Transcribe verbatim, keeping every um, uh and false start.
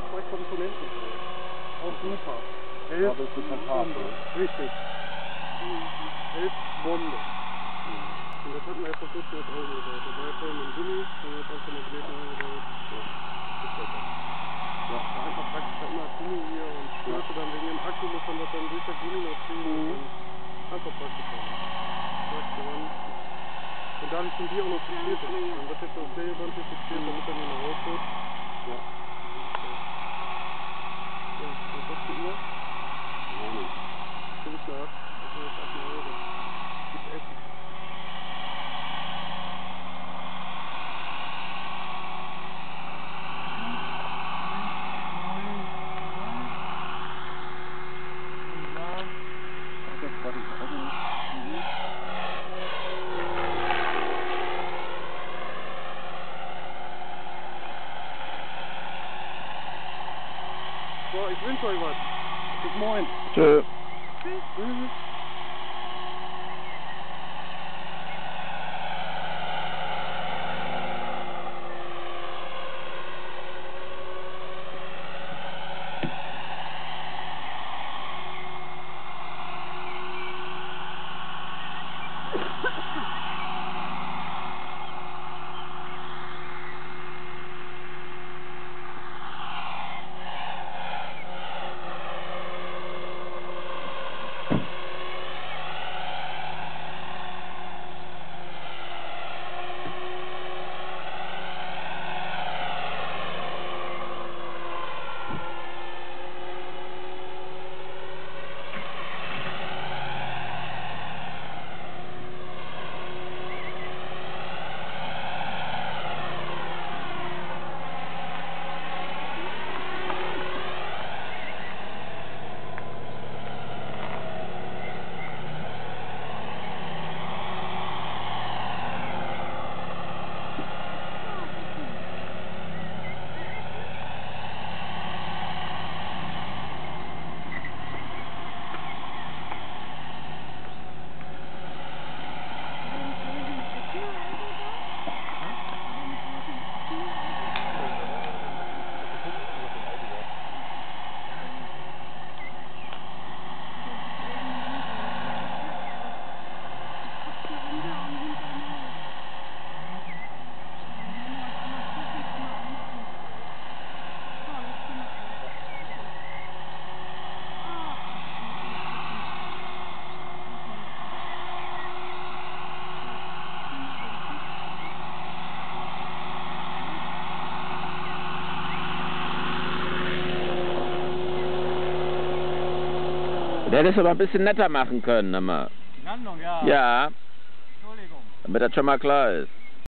die zwei Komponenten. Auch super. Elf Aber es ist ein Bombe. Richtig. Elf Bombe. Und das hatten wir ja vor kurzem als Augen gebaut. Das war ja vorhin mit Gummi, dann haben wir jetzt einfach Magneten eingebaut. Ja. Das ist das. Ja, war einfach praktisch da immer Gummi hier und störte dann wegen dem Akku, muss man das dann durch das Gummi noch ziehen. Mhm. Und einfach praktisch dann. Und dadurch sind die auch noch fixiert. Dann wird jetzt das Stereo-Band hier fixiert, damit er nicht mehr rausrutscht. Ja. Ja, was ist die Uhr? Nein. Fünf nach. Das ist jetzt acht Euro. Gibt's Essen. So, ich wünsche euch was. Bis moin. Tschö. Tschüss. Du hättest aber ein bisschen netter machen können, immer. Die Landung, ja. Ja, Entschuldigung. damit das schon mal klar ist.